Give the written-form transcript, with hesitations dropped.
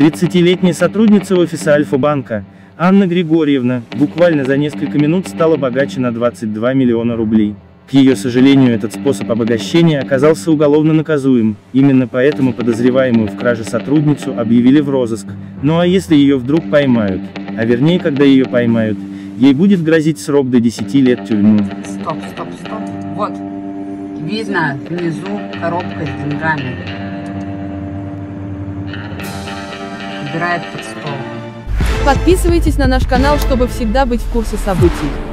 30-летняя сотрудница офиса Альфа-банка, Анна Григорьевна, буквально за несколько минут стала богаче на 22 миллиона рублей. К ее сожалению, этот способ обогащения оказался уголовно наказуем, именно поэтому подозреваемую в краже сотрудницу объявили в розыск. Ну а если ее вдруг поймают, а вернее, когда ее поймают, ей будет грозить срок до 10 лет тюрьмы. Стоп. Вот, видно внизу коробка с деньгами. Убирает под стол. Подписывайтесь на наш канал, чтобы всегда быть в курсе событий.